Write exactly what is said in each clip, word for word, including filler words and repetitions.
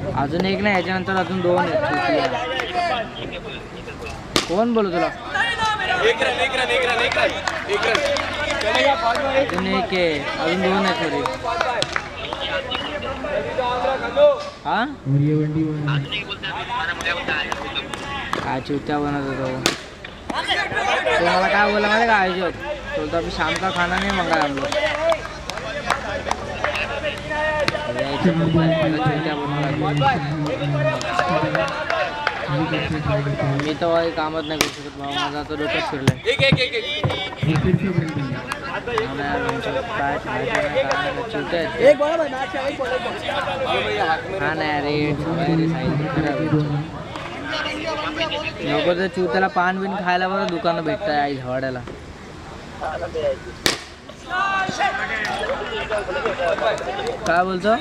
अजून एक नाही, याच्यानंतर अजून दोन आहेत. कोण बोलू तुला? एक रन एक रन एक रन एक रन एक रन अजून एक आहे, अजून दोन आहेत थोडी. हा काय चुत्या बनत होतो तो. मला काय बोला माहिती का आयोजक? बोलतो अभी शाम का खाना नहीं मंगाया हम लोग. मी तर काही कामच नाही करू शकत. माझा तर डोकंच फिरलंय. हा नाही अरे नको तर चुत्याला पान बिन खायला बरं दुकानं भेटत आहे हवाड्याला. काय बोलतो?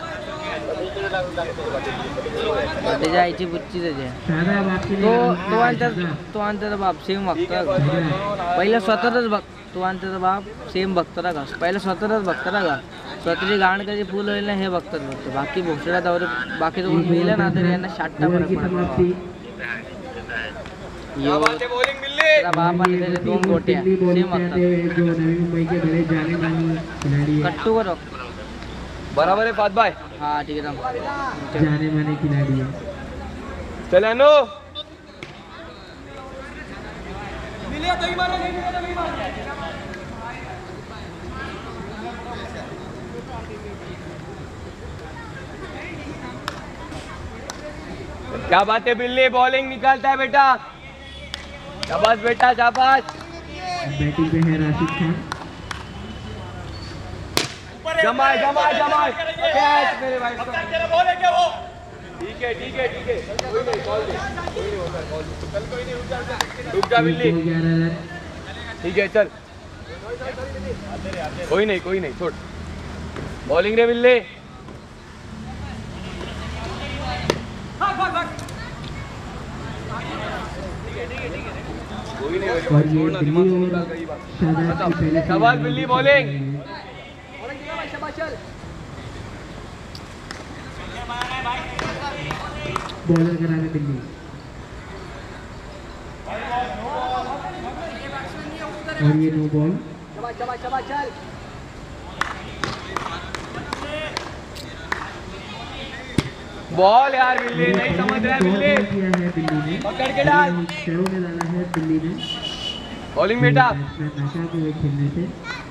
त्याच्या आईची बुच्ची त्याच्या तो तो आणि तो आणि त्याचा बाप सेम बघतो. पहिलं स्वतःच बघ. तो आणि त्याचा बाप सेम बघतो ना का? पहिलं स्वतःच बघतो ना का? स्वतःची गाण कधी फुल होईल ना हे बघतात बघतो. बाकी भोसड्या दौरे बाकी तो मिळलं ना तरी यांना शाट्टा फरक पडतो. बाप आणि त्याचे दोन गोट्या सेम बघतात. कट्टू करो बराबर है फात भाई. हाँ ठीक है. जाने माने खिलाड़ी है. चल अनु क्या बात है बिल्ली, बॉलिंग निकालता है बेटा. शाबाश बेटा शाबाश. बैटिंग पे है राशिद खान. जमाए जमाए जमाए कैच मेरे भाई. बॉल है क्या वो? ठीक है ठीक है ठीक है कोई नहीं कॉल दे. कोई नहीं होता कॉल दे. कल कोई नहीं रुक जा रुक जा बिल्ली. ठीक है चल. कोई नहीं कोई नहीं छोड़. बॉलिंग रे बिल्ली. कोई नहीं छोड़ना दिमाग छोड़ना कई बार. शाबाश बिल्ली बॉलिंग. बॉलर कराने दिल्ली. और ये नो बॉल. बॉल यार बिल्ली नहीं समझ रहा है. बिल्ली किया है दिल्ली ने. पकड़ के डाल. शो में डाला है दिल्ली ने. बॉलिंग बेटा. नशा के हुए खेलने से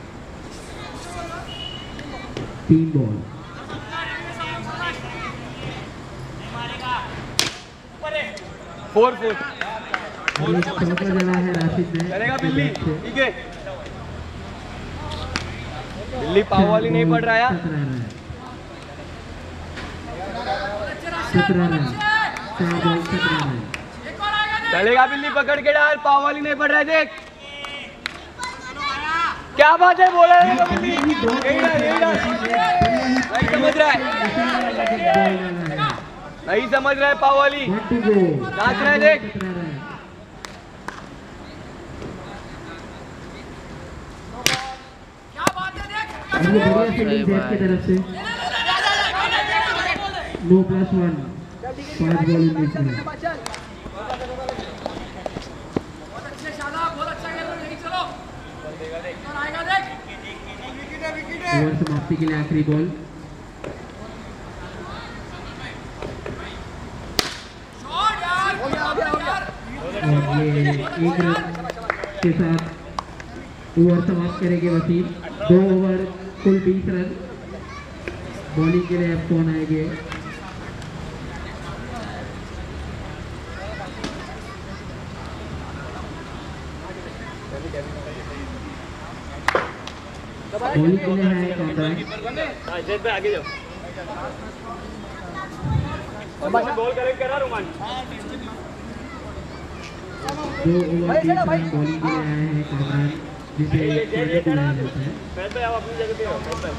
तीन बॉल. फोर फोर चौका जला है राशिद ने. चलेगा बिल्ली. ठीक है बिल्ली पाव वाली नहीं पड़ रहा है. सत्रह रन. चार बॉल सत्रह रन. चलेगा बिल्ली पकड़ के डाल. पाव वाली नहीं पड़ रहा है. देख क्या बात है. बोला है बिल्ली. यही डाल यही डाल. नहीं समझ रहा है नहीं समझ रहा है. पाव वाली नाच रहा है. देख की तरफ से नो प्लस वन. पांच बॉल उन्नीस रन. ओवर समाप्ति के लिए आखिरी बॉल. और ये एक रन के साथ ओवर समाप्त करेंगे वसीम. दो ओवर कुल बीस रन. बॉलिंग के लिए अब कौन आएंगे? बॉलिंग के लिए है कामरान. आगे जाओ. बॉल करेक्ट करा रोमान. दो ओवर बीस रन बॉलिंग के लिए आए हैं कामरान, जिसे कैडेट बुलाया जाता है. अपनी जगह पे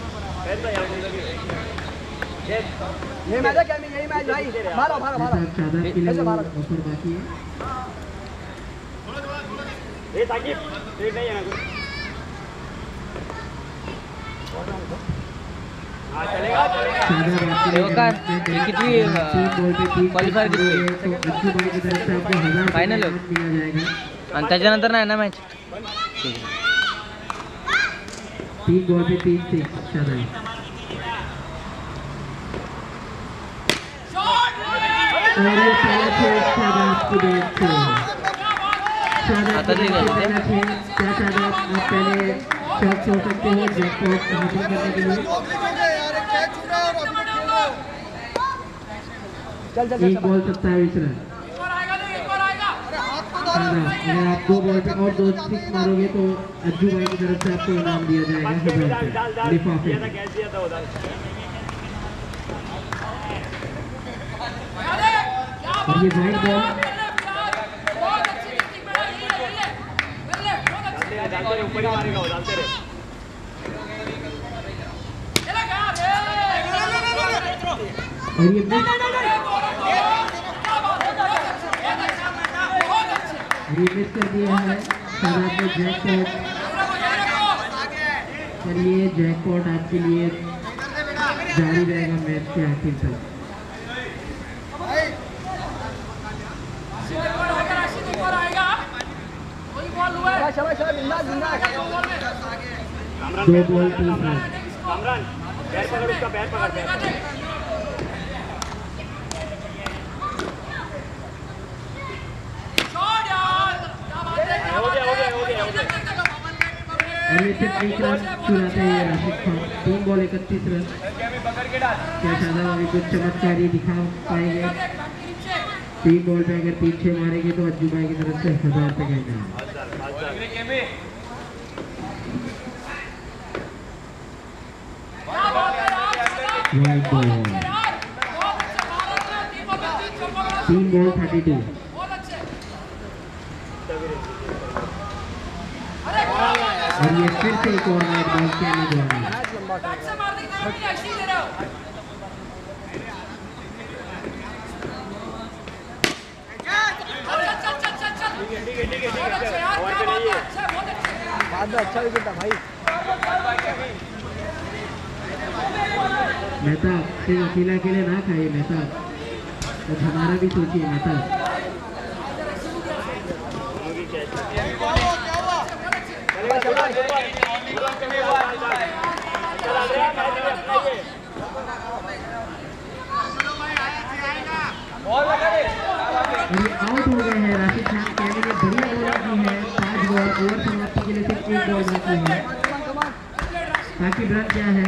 ये मैच है क्या? यही मैच भाई. मारो मारो मारो. शादाब के लिए ऑफर बाकी है. ए साकिब रेड नहीं है ना कुछ. देवकार ये कितनी क्वालिफायर किती फायनल आणि त्याच्यानंतर नाही ना मॅच तीन बॉल पे तीन सिक्स शादाब और ये पहला छेद शादाब की बैट से शादाब की बैट से पहला छेद क्या शादाब आप पहले शॉट छोड़ सकते हो जैकपॉट हासिल करने के लिए चल चल एक बॉल सत्ताईस रन अगर आप दो बॉल पे और दो सिक्स मारोगे तो अज्जू भाई की तरफ से आपको इनाम दिया जाएगा हजार रुपये लिफाफे और ये वाइड बॉल और ये मिस कर दिया है शादाब ने जैकपॉट चलिए जैकपॉट आपके लिए जारी रहेगा मैच के आखिर तक दो बॉल तीन रन और ये सिर्फ एक रन चुराते हैं राशिद खान तीन बॉल इकतीस रन क्या शादाब अभी कुछ चमत्कारी दिखा पाएंगे तीन बॉल पे अगर तीन छः मारेंगे तो अज्जू भाई की तरफ से हजार रुपये का इनाम वाइड बॉल तीन बॉल थर्टी टू और ये फिर से एक और वाइड बॉल क्या नहीं बोलना बाद में अच्छा विकेट था भाई मेहता सिर्फ अकेला अकेले ना खाइए मेहता तो हमारा भी सोचिए मेहता आउट हो गए हैं राशिद खान कहने ने बढ़िया बॉलिंग की है पांच बॉल ओवर समाप्ति के लिए सिर्फ एक बॉल बाकी है बाकी रन क्या है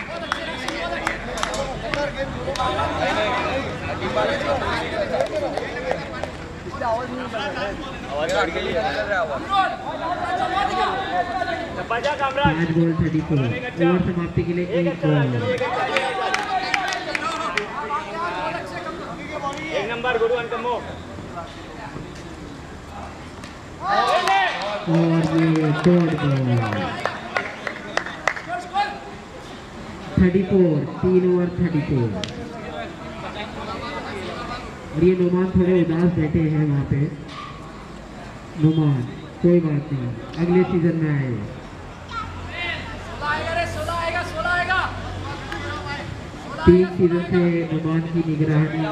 पांच बॉल थर्टी फोर ओवर समाप्ति के लिए एक बॉल एक नंबर गुरु अंकमो और ये डॉट बॉल थर्टी फोर तीन ओवर थर्टी फोर और ये नुमान थोड़े उदास बैठे हैं वहाँ पे नुमान कोई बात नहीं अगले सीजन में आए तीन सीजन से नुमान की निगरानी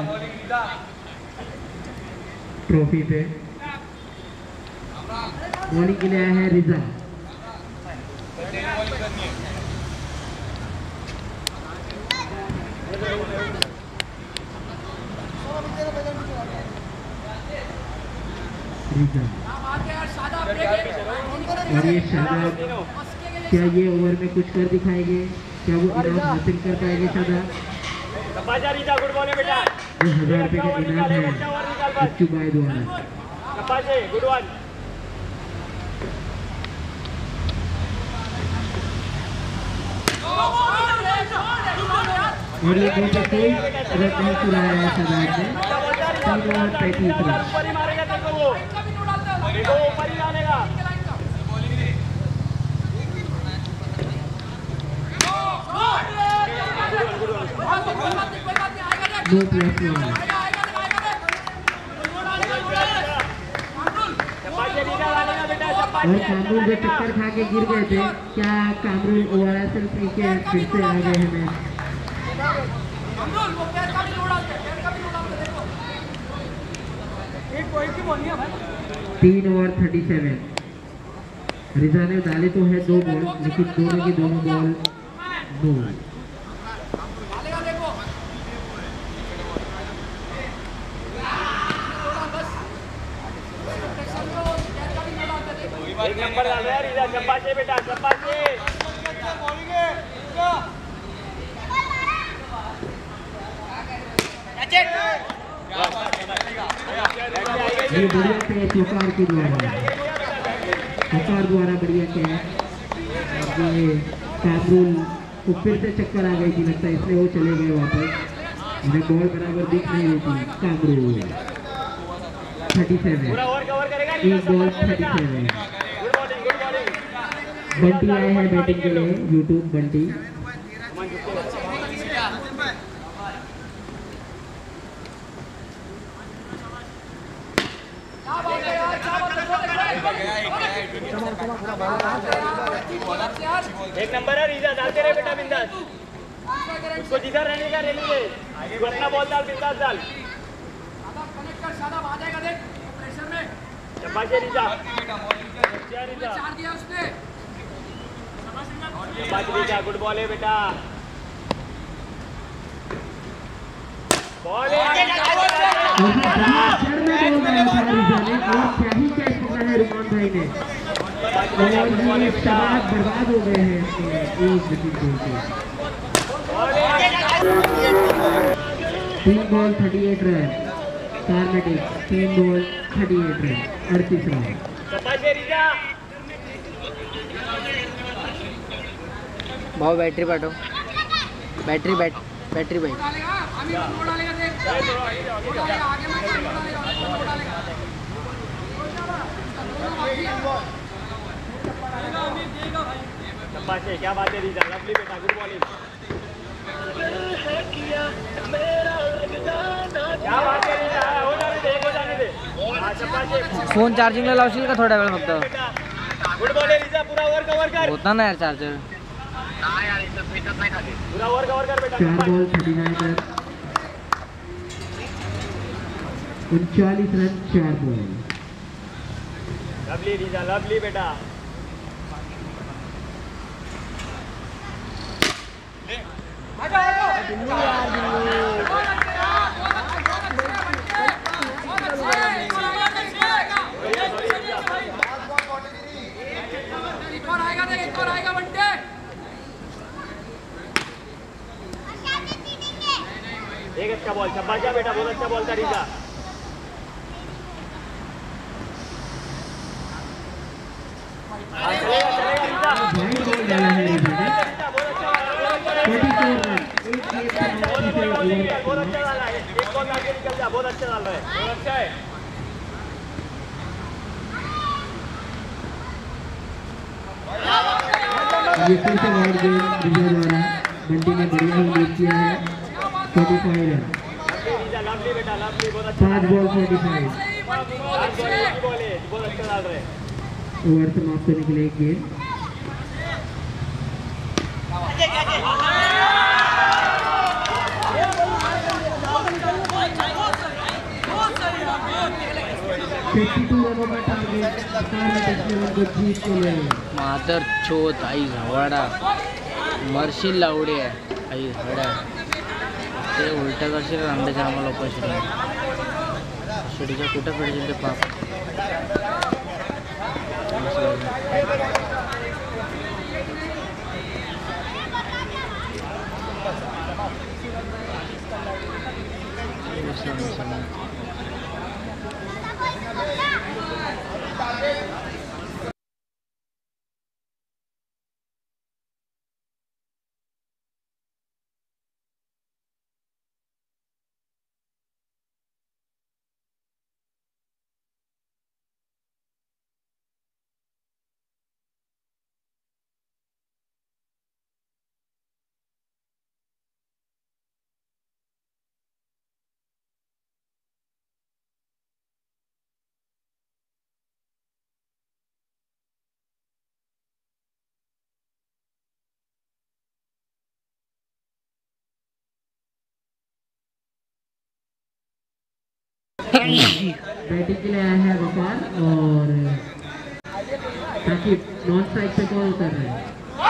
ट्रॉफी पे बॉलिंग के लिए आया है रिजा रिजा और ये शादाब क्या ये ओवर में कुछ कर दिखाएंगे क्या वो इनाम हासिल कर पाएंगे शादाब वो हजार रुपये का इनाम है अच्चू भाई द्वारा और ये दो पे कोई रन नहीं चुराया है शादाब ने तीन ओवर पैंतीस रन नो प्लस वन और कामरूल जो टक्कर खा के गिर गए थे क्या कामरूल ओआरएसएल पी के फिर से आ गए हैं मैच तीन ओवर थर्टी सेवन। रिजा ने डाले तो है दो बॉल, लेकिन दोनों की दोनों बॉल नो। एक नंबर डाल रहा है रिजा, चंपाचे बेटा, चंपाचे। ये बढ़िया कैच चौकार के द्वारा, चौकार द्वारा बढ़िया कैच। ये कामरूल को फिर से चक्कर आ गई थी लगता है, इसलिए वो चले गए वापस। उन्हें बॉल बराबर दिख नहीं रही थी। कामरूल थर्टी सेवन, एक बॉल थर्टी सेवन। बंटी आए हैं बैटिंग के लिए, यूट्यूब बंटी। एक नंबर है रिजा, डालते रहे बेटा बिंदास, उसको जिधर रहने का रहने दे, अपना बॉल डाल, बिंदास डाल। चंपाचे रिजा, रिजा, रिजा, गुड बॉल है बेटा, बॉल है। रुमान भाई ने बर्बाद हो गए हैं तीन बॉल थर्टी एट रन। कार्मेटिक तीन बॉल थर्टी एट रन, अड़तीस रन। भाव बैटरी पाठव, बैटरी बैट बैटरी भाई। क्या बात है रिजा, लवली बेटा, गुड बॉलिंग। क्या बात है रिजा, हो जाने दे, हो जाने दे। फोन चार्जिंगला लावशील का थोड्या वेळ फक्त? गुड बॉलिंग रिजा, पूरा ओव्हर कव्हर कर। होता ना यार चार्जर। पूरा ओव्हर कव्हर कर बेटा। चार बॉल थर्टी नाइन रन, उनचालीस रन चार बॉल। लवली रिजा, लवली बेटा। एक अच्छा बॉल, चंपाचा बेटा, बहुत अच्छा बॉल था रिजा। चलेगा चलेगा रिजा, बहुत अच्छा डाला है, एक बॉल आगे निकल जा, बहुत अच्छा डाल रहा है, बहुत अच्छा है। ये फिर से वाइड गेम रिजा द्वारा, बंटी ने बढ़िया ही लीड किया है। पैंतीस रन, पाँच बॉल पैंतीस रन। ओवर समाप्त होने के लिए एक गेंद। मातर छोत आई झवाडा मरशील लावडे आहे आई हड्या ते उलट्या करशील अंड्याच्या आम्हाला उपाशी शिडीच्या कुठं पडशील ते पाप. बैटिंग के लिए आया है वफार और ताकि नॉन स्ट्राइक पे कौन उतर रहे हैं।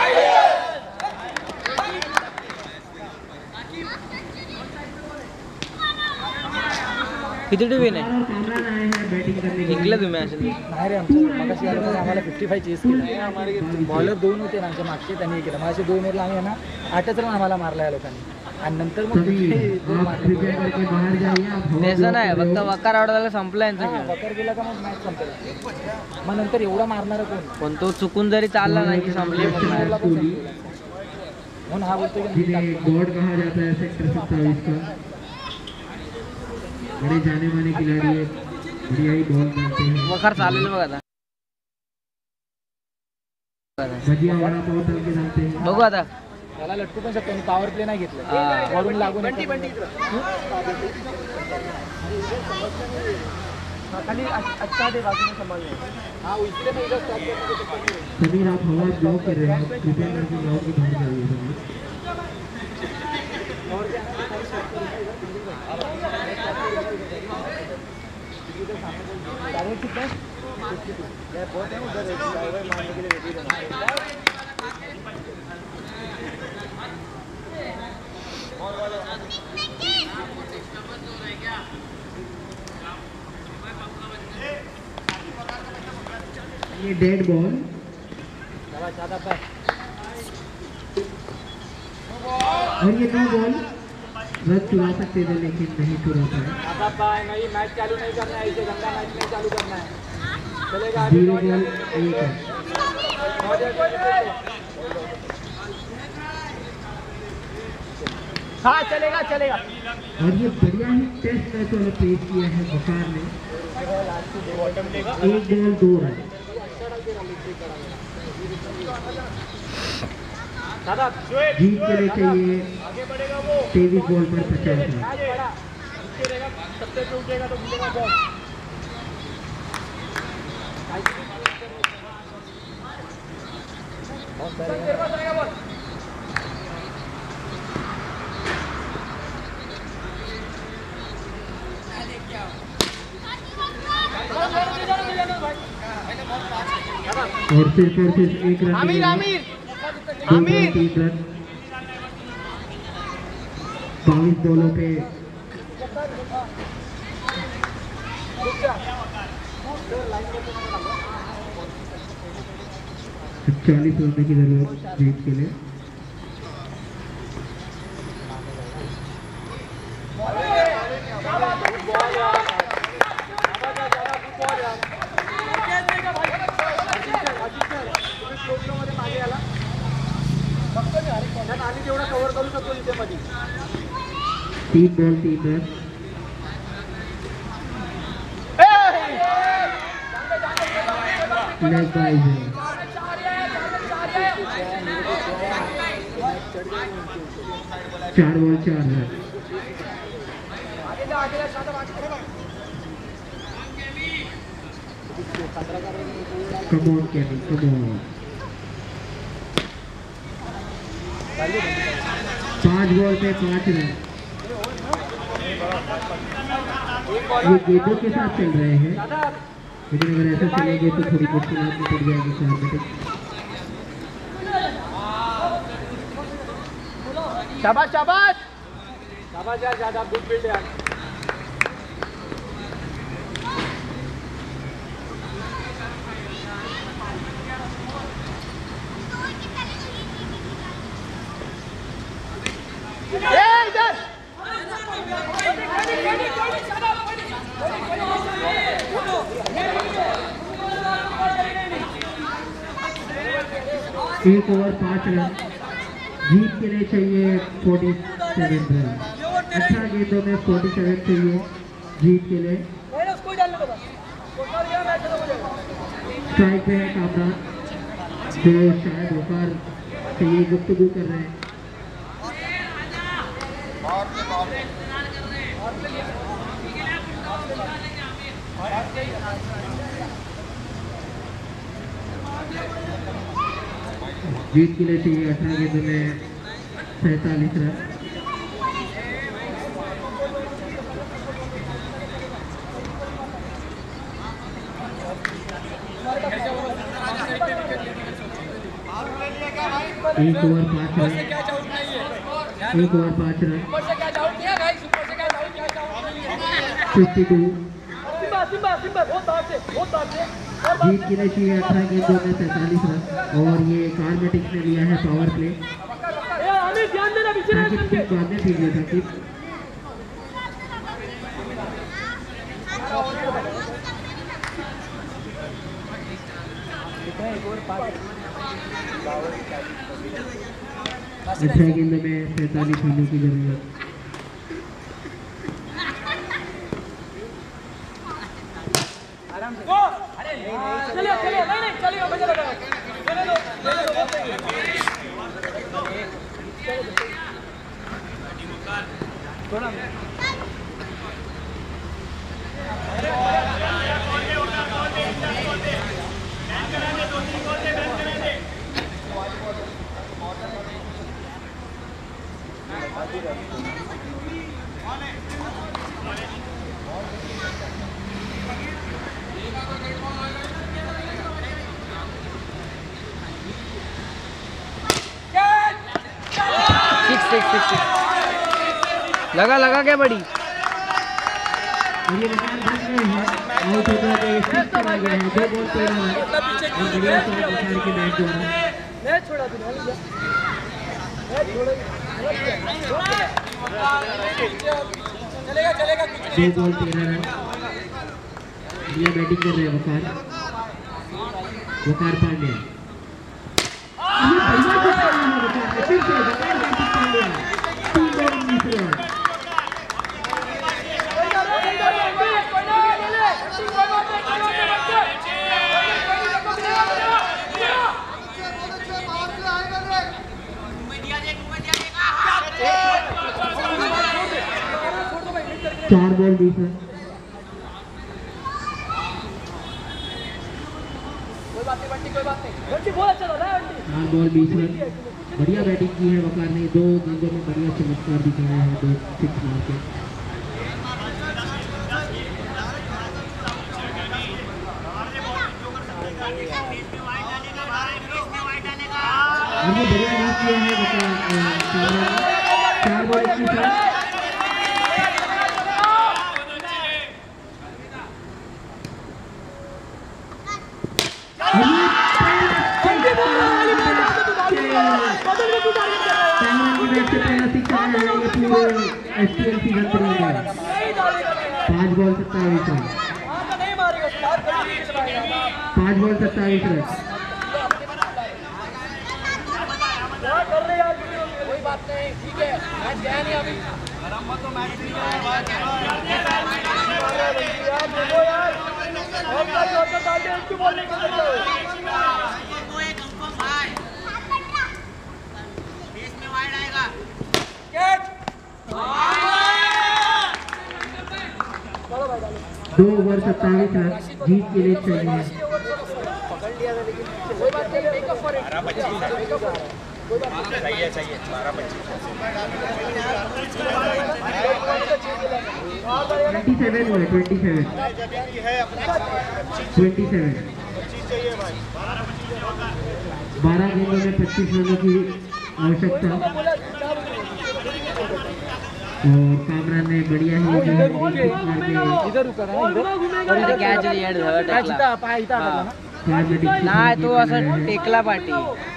किती टीव्ही नाही कामरान आए हैं बैटिंग करने के जिंकलं तुम्ही असेल नाही रे आमचं मगाशी आल्यामध्ये आम्हाला फिफ्टी फाय चेस केलं बॉलर दोन होते ना आमच्या मागचे त्यांनी केलं मगाशी दोन ओव्हरला आम्ही ना आठच रन आम्हाला मारला या लोकांनी आणि नंतर मग तभी हे दोन आप मारले. कृपया करके बाहर जाइए। आप हवा तसं नाही block कर रहे फक्त हो। वकार आउट झाला संपला यांचा हा, खेळ वकार गेला का मग मॅच संपेल मग नंतर एवढा मारणार कोण पण तो चुकून जरी चालला नाही की संपली मग match. कोहली, म्हणून हा बोलतो की मी जिन्हें टाकतो. गॉड कहा जाता है सेक्टर सत्ताईस का, बड़े जाने माने खिलाड़ी है, बढ़िया ही बॉल डालते हैं। वकार चालेल बघ आता भजिया वाला पाव डाल के डालते हैं। बघू आता त्याला लटकू पण शकतो पॉवर प्ले नाही घेतलं हा. वरून लागून येतो. हा, खाली अच्छा दे बाजूने सांभाळून हा उचले नाही इथं stop करतो तो पकडून. समीर आप हवा ब्लॉक कर रहे हैं, कृपया करके ग्राउंड के बाहर जाइए समीर। टारगेट कितना है? ये बहुत है उधर ड्राइवर मारने के लिए रेडी रहना। ये डेड बॉल शाबाश शाबाश भाई और ये नो बॉल रन चुरा सकते थे लेकिन नहीं चुरा पाए। शाबाश भाई नहीं मैच चालू नहीं करना है इसे गंदा मैच नहीं चालू करना है चलेगा आगे जीरो बहुत बॉल जल्दी। एक है। बहुत जल्दी। हाँ चलेगा चलेगा और ये बढ़िया ही टेस्ट मैच वाला पेश किया है वकार ने। एक बॉल दो रन। दादा जीत के लिए चाहिए तेईस बॉल पर पचास रन। सबसे पे उठेगा तो मिलेगा बॉल और सिर्फ और सिर्फ एक रन आमिर मिलेगा। आमिर दो बॉल तीन रन। बाईस बॉलों पे चालीस रन की जरूरत जीत के लिए। तेवढा कव्हर करू शकतो इथे मध्ये तीन बॉल तीन रन। लेग बाय है। चार बॉल चार run. Come on Kevin, come on. पांच बॉल पे पांच रन। ये गेंदों के साथ चल रहे हैं, लेकिन अगर ऐसा चलेंगे तो थोड़ी मुश्किलात में पड़ जाएगी सामने। शाबाश शाबाश शाबाश यार ज्यादा गुड फील्ड यार एक ओवर पांच रन। जीत के लिए चाहिए फोर्टी सेवन रन। अच्छा गेंदों में फोर्टी सेवन चाहिए जीत के लिए। स्ट्राइक पे है कामरान जो शायद होकर से ये गुफ्तगू कर रहे हैं। जीत के लिए चाहिए अठारह गेंदों में सैंतालीस रन। एक ओवर पाँच रन, एक ओवर पाँच रन, फिफ्टी टू। जीत की रही है अठारह गेंदों में सैंतालीस रन और ये कार्मेटिक्स ने लिया है पावर प्ले। बाद में ठीक है साकिब। अठारह गेंदों में सैंतालीस होने की जरूरत। चलिए चलिए नहीं नहीं चलिए बचा लगा चले लो चले लो थोड़ा लगा लगा क्या बड़ी ये मैदान बच गए हैं, आउट हो गया तो ये सिक्स चला गया है, दो बॉल तेरह रन और बढ़िया शॉट निकाल के मैच द्वारा मैं छोड़ा दूं मैं छोड़ा चलेगा चलेगा कुछ दो बॉल तेरह रन। ये बैटिंग कर रहे हैं वकार वकार पांड्या। ये बढ़िया शॉट है वकार ने, फिर से वकार बैटिंग पांड्या तीन बॉल उन्नीस रन। चार बॉल बीस रन। चार बॉल बीस रन। बढ़िया बैटिंग की है वकार ने, दो गेंदों में बढ़िया चमत्कार दिखाया है, दो सिक्स मार के। बढ़िया लीड किया है वकार, चार बॉल इक्कीस रन। पाँच बॉल सत्ताईस रन, पाँच बॉल सत्ताईस रन। कोई बात नहीं ठीक है मैच गया नहीं अभी दो ओवर सत्ताईस रन जीत के लिए चाहिए। सही है सही है बारह पच्चीस ट्वेंटी सेवन हुए ट्वेंटी सेवन ट्वेंटी सेवन बारह गेंदों में पच्चीस रनों की आवश्यकता और कामरान ने बढ़िया ही इधर रुका ना इधर और इधे क्या चली यार धड़ काय चिता पाय इथं आला ना ना तो असं टेकला पाटी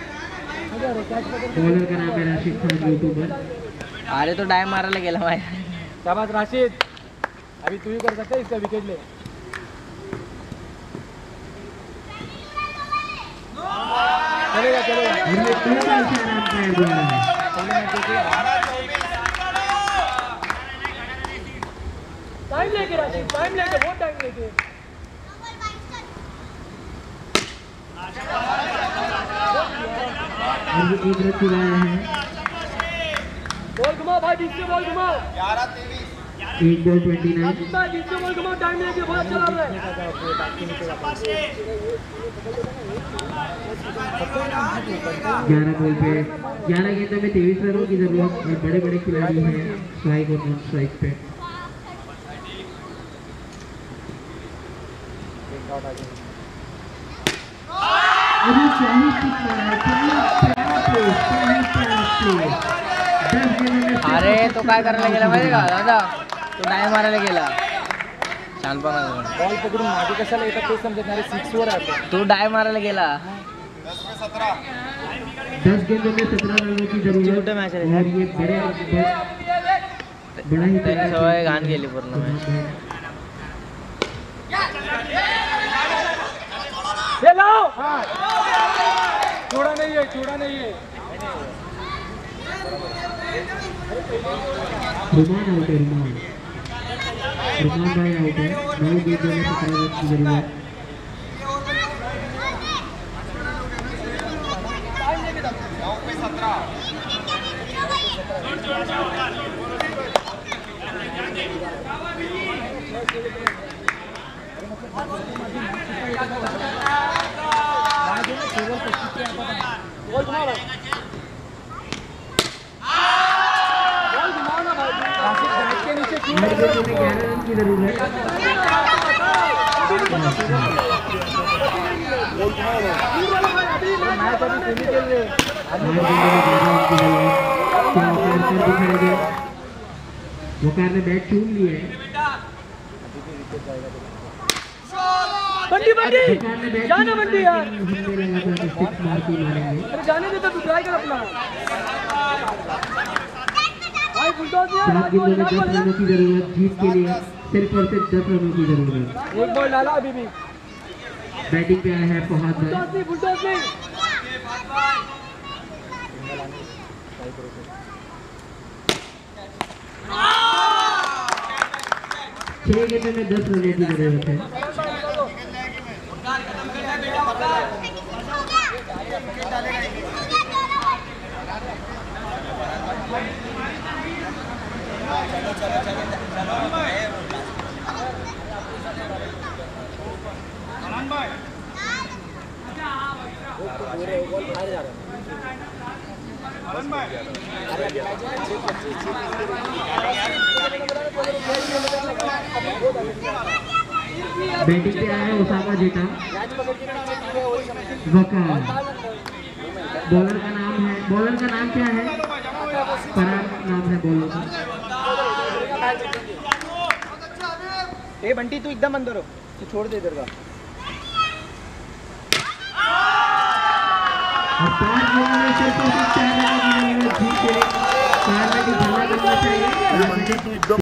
बॉलर का नाम है राशिद खान यूट्यूबर। अरे तो डाय मारायला गेला माहिती शाबाश राशिद अभी तू ही कर सकता है इसका विकेट ले चलेगा चलेगा और ये तीन का इशारा अंपायर द्वारा है। टाइम लेके राशिद टाइम लेके बहुत टाइम लेके और ये एक रन चुराया है। बॉल घुमाओ भाई बीच से बॉल घुमाओ एक बॉल ट्वेंटी नाइन बीच से बॉल घुमाओ टाइम लेके बहुत अच्छा लग रहा है ग्यारह बॉल पे ग्यारह गेंदों में तेईस रनों की जरूरत और बड़े बड़े खिलाड़ी हैं स्ट्राइक और नॉन स्ट्राइक पे। अभी क्या ही सिख रहा है, क्या ही प्यारा प्ले, क्या ही प्यारा प्ले। दस गेंदों में सिर्फ अरे तो काय करायला गेला माहिती का दादा, तो नाही मारायला गेला छानपणा करून. बॉल पकडून मागे कशाला येतात ते समजत नाही. सिक्स वर आहे तो डाय मारायला गेला. दस गेंदों में सत्रह रनों की जरूरत छोटे मैच है और ये बड़े बड़ा ही त्याची सवय घाण गेली पूर्ण मॅच. ये लाओ. हाँ. छोड़ा नहीं है, छोड़ा नहीं है. रुमान आउट है, रुमान रुमान भाई आउट है. नौ गेंदों में सत्रह रन की जरूरत. ग्यारह रन की जरूरत. वकार ने बैट चूम ली है. बंटी बंटी वकार ने बैट जाना बंटी यार. हमने लगा था सिक्स मार की मारेंगे. अरे जाने दे तो तू ट्राई कर अपना. भाई बुलडॉग यार. सात गेंदों में दस रनों की जरूरत. जीत के लिए सिर्फ और सिर्फ दस रनों की जरूरत. एक बॉल डाला अभी भी. बैटिंग पे आया है फहाद भाई. बुलडॉग नहीं, बुलडॉग नहीं. छह गेंदों में दस रनों की जरूरत है. बैटिंग पे आया है ओसामा जेटा. वकार. बॉलर का नाम है, बॉलर का नाम क्या है? पराग नाम है बॉलर का. ए बंटी तू एकदम अंदर हो, तू छोड़ दे इधर का. और पांच गेंदों में सिर्फ और सिर्फ चार रनों की जरूरत. जीत के लिए चार रन की भला करना चाहिए.